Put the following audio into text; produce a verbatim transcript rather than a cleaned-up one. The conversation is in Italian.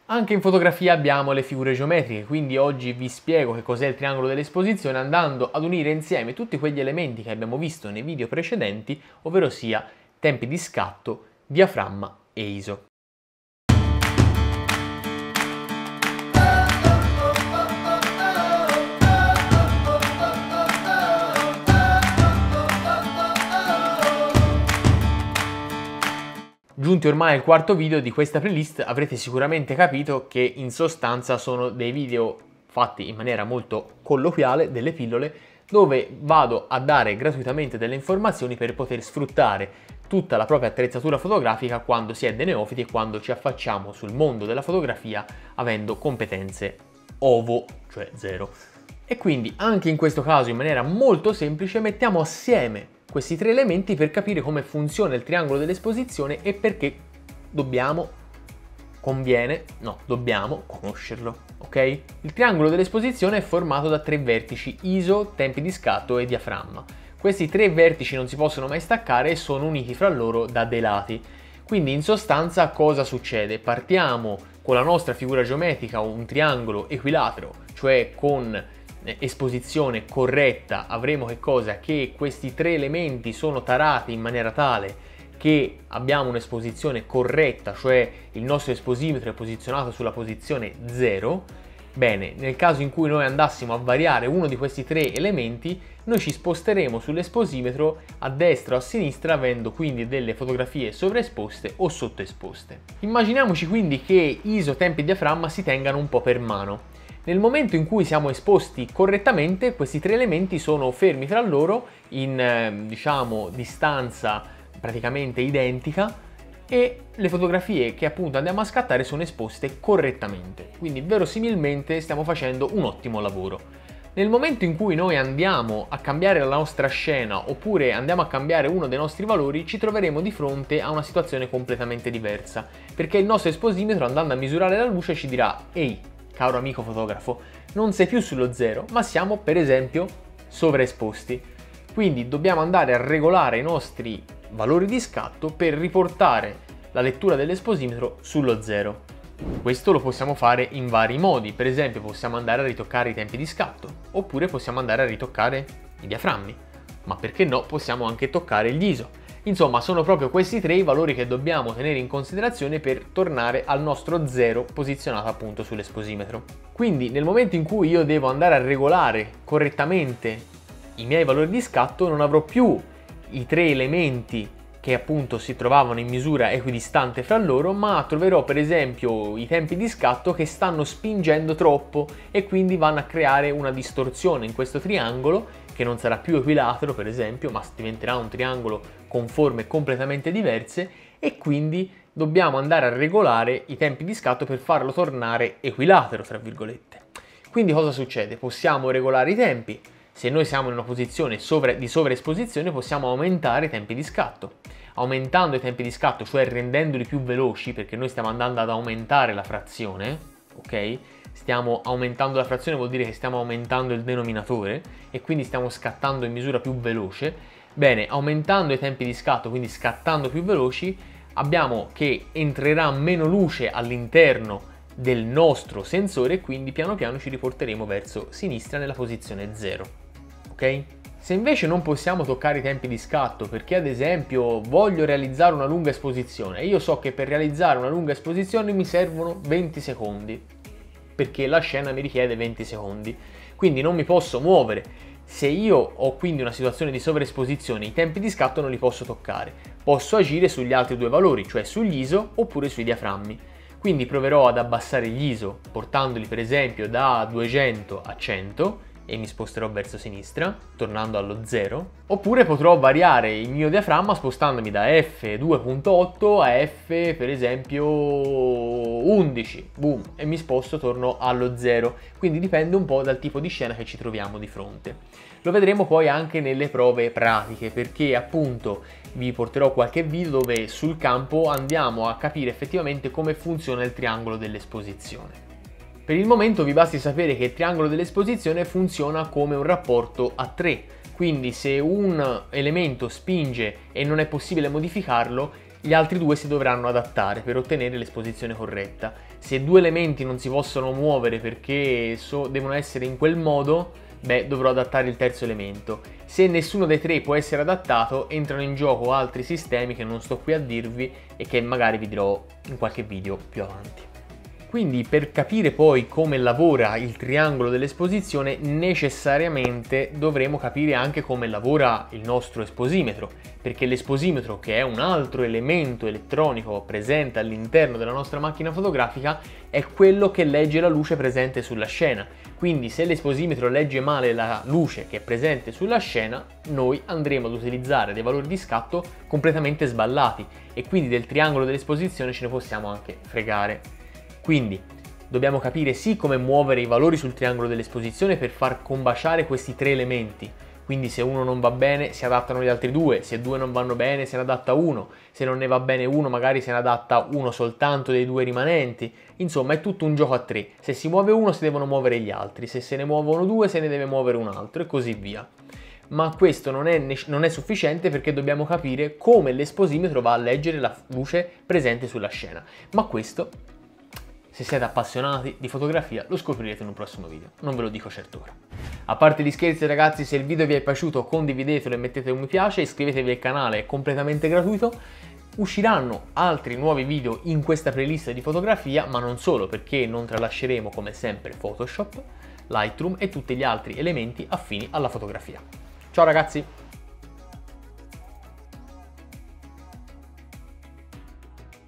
Anche in fotografia abbiamo le figure geometriche, quindi oggi vi spiego che cos'è il triangolo dell'esposizione andando ad unire insieme tutti quegli elementi che abbiamo visto nei video precedenti, ovvero sia tempi di scatto, diaframma e I S O. Giunti ormai al quarto video di questa playlist, avrete sicuramente capito che in sostanza sono dei video fatti in maniera molto colloquiale, delle pillole, dove vado a dare gratuitamente delle informazioni per poter sfruttare tutta la propria attrezzatura fotografica quando si è dei neofiti e quando ci affacciamo sul mondo della fotografia avendo competenze ovo, cioè zero. E quindi anche in questo caso in maniera molto semplice mettiamo assieme questi tre elementi per capire come funziona il triangolo dell'esposizione e perché dobbiamo, conviene, no, dobbiamo conoscerlo, ok? Il triangolo dell'esposizione è formato da tre vertici, I S O, tempi di scatto e diaframma. Questi tre vertici non si possono mai staccare e sono uniti fra loro da dei lati. Quindi in sostanza cosa succede? Partiamo con la nostra figura geometrica, un triangolo equilatero, cioè con esposizione corretta, avremo che cosa? Che questi tre elementi sono tarati in maniera tale che abbiamo un'esposizione corretta, cioè il nostro esposimetro è posizionato sulla posizione zero. Bene, nel caso in cui noi andassimo a variare uno di questi tre elementi, noi ci sposteremo sull'esposimetro a destra o a sinistra, avendo quindi delle fotografie sovraesposte o sottoesposte. Immaginiamoci quindi che I S O, tempi e diaframma si tengano un po' per mano. Nel momento in cui siamo esposti correttamente, questi tre elementi sono fermi tra loro in, eh, diciamo, distanza praticamente identica e le fotografie che appunto andiamo a scattare sono esposte correttamente. Quindi verosimilmente stiamo facendo un ottimo lavoro. Nel momento in cui noi andiamo a cambiare la nostra scena oppure andiamo a cambiare uno dei nostri valori, ci troveremo di fronte a una situazione completamente diversa, perché il nostro esposimetro, andando a misurare la luce, ci dirà: ehi, caro amico fotografo, non sei più sullo zero, ma siamo per esempio sovraesposti. Quindi dobbiamo andare a regolare i nostri valori di scatto per riportare la lettura dell'esposimetro sullo zero. Questo lo possiamo fare in vari modi, per esempio possiamo andare a ritoccare i tempi di scatto, oppure possiamo andare a ritoccare i diaframmi, ma perché no, possiamo anche toccare gli I S O. Insomma, sono proprio questi tre i valori che dobbiamo tenere in considerazione per tornare al nostro zero posizionato appunto sull'esposimetro. Quindi nel momento in cui io devo andare a regolare correttamente i miei valori di scatto, non avrò più i tre elementi che appunto si trovavano in misura equidistante fra loro, ma troverò per esempio i tempi di scatto che stanno spingendo troppo e quindi vanno a creare una distorsione in questo triangolo, che non sarà più equilatero per esempio, ma diventerà un triangolo con forme completamente diverse, e quindi dobbiamo andare a regolare i tempi di scatto per farlo tornare equilatero, tra virgolette. Quindi cosa succede? Possiamo regolare i tempi. Se noi siamo in una posizione sovra, di sovraesposizione, possiamo aumentare i tempi di scatto. Aumentando i tempi di scatto, cioè rendendoli più veloci, perché noi stiamo andando ad aumentare la frazione, ok? Stiamo aumentando la frazione, vuol dire che stiamo aumentando il denominatore e quindi stiamo scattando in misura più veloce. Bene, aumentando i tempi di scatto, quindi scattando più veloci, abbiamo che entrerà meno luce all'interno del nostro sensore e quindi piano piano ci riporteremo verso sinistra nella posizione zero. Ok? Se invece non possiamo toccare i tempi di scatto perché ad esempio voglio realizzare una lunga esposizione e io so che per realizzare una lunga esposizione mi servono venti secondi, perché la scena mi richiede venti secondi, quindi non mi posso muovere. Se io ho quindi una situazione di sovraesposizione, i tempi di scatto non li posso toccare. Posso agire sugli altri due valori, cioè sugli I S O oppure sui diaframmi. Quindi proverò ad abbassare gli I S O portandoli per esempio da duecento a cento e mi sposterò verso sinistra, tornando allo zero. Oppure potrò variare il mio diaframma spostandomi da effe due punto otto a F per esempio undici, boom, e mi sposto, torno allo zero. Quindi dipende un po' dal tipo di scena che ci troviamo di fronte. Lo vedremo poi anche nelle prove pratiche, perché appunto vi porterò qualche video dove sul campo andiamo a capire effettivamente come funziona il triangolo dell'esposizione. Per il momento vi basti sapere che il triangolo dell'esposizione funziona come un rapporto a tre, quindi se un elemento spinge e non è possibile modificarlo, gli altri due si dovranno adattare per ottenere l'esposizione corretta. Se due elementi non si possono muovere perché so, devono essere in quel modo, beh, dovrò adattare il terzo elemento. Se nessuno dei tre può essere adattato, entrano in gioco altri sistemi che non sto qui a dirvi e che magari vi dirò in qualche video più avanti. Quindi per capire poi come lavora il triangolo dell'esposizione necessariamente dovremo capire anche come lavora il nostro esposimetro, perché l'esposimetro, che è un altro elemento elettronico presente all'interno della nostra macchina fotografica, è quello che legge la luce presente sulla scena. Quindi se l'esposimetro legge male la luce che è presente sulla scena, noi andremo ad utilizzare dei valori di scatto completamente sballati e quindi del triangolo dell'esposizione ce ne possiamo anche fregare. Quindi dobbiamo capire sì come muovere i valori sul triangolo dell'esposizione per far combaciare questi tre elementi. Quindi se uno non va bene si adattano gli altri due, se due non vanno bene se ne adatta uno, se non ne va bene uno magari se ne adatta uno soltanto dei due rimanenti. Insomma è tutto un gioco a tre, se si muove uno si devono muovere gli altri, se se ne muovono due se ne deve muovere un altro e così via. Ma questo non è, non è sufficiente perché dobbiamo capire come l'esposimetro va a leggere la luce presente sulla scena. Ma questo, se siete appassionati di fotografia, lo scoprirete in un prossimo video, non ve lo dico certo ora. A parte gli scherzi ragazzi, se il video vi è piaciuto condividetelo e mettete un mi piace, iscrivetevi al canale, è completamente gratuito. Usciranno altri nuovi video in questa playlist di fotografia, ma non solo, perché non tralasceremo come sempre Photoshop, Lightroom e tutti gli altri elementi affini alla fotografia. Ciao ragazzi!